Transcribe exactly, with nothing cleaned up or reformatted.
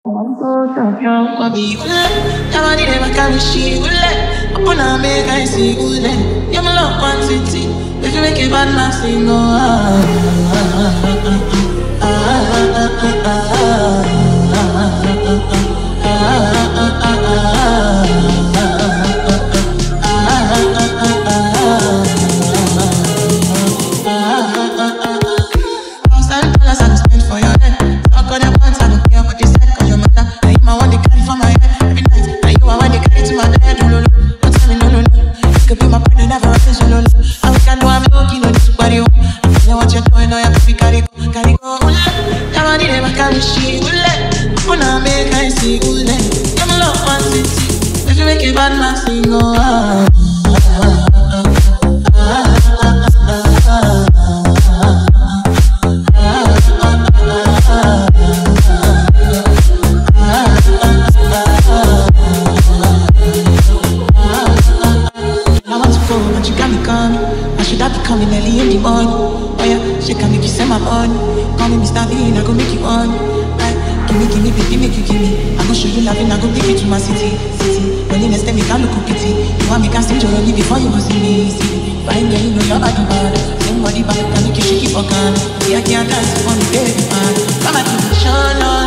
If you make it bad, man, sing, oh, ah, ah, ah, ah, ah, ah, somebody back and make you keep on. Yeah, I can't dance on the baby man. Mama, show no.